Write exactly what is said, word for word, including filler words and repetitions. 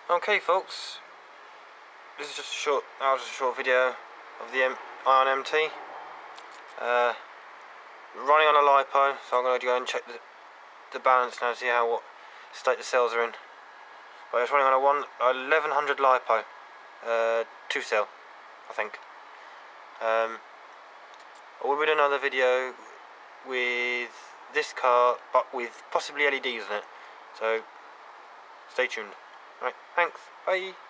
Okay folks, this is just a short, that was just a short video of the M Ion M T. Uh, running on a lipo, so I'm going to go and check the, the balance now to see how what state the cells are in. But it's running on a one eleven hundred lipo, uh, two cell, I think. Um, I will be doing another video with this car, but with possibly L E Ds in it. So stay tuned. Right, thanks. Bye.